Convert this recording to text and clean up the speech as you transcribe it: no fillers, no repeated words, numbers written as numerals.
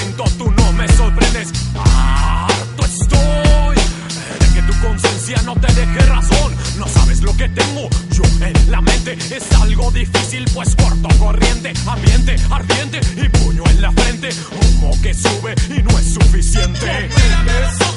momento tú no me sorprendes. Harto estoy de que tu conciencia no te deje razón. No sabes lo que tengo yo en la mente. Es algo difícil, pues corto corriente, ambiente ardiente y puño en la frente. Humo que sube y no es suficiente.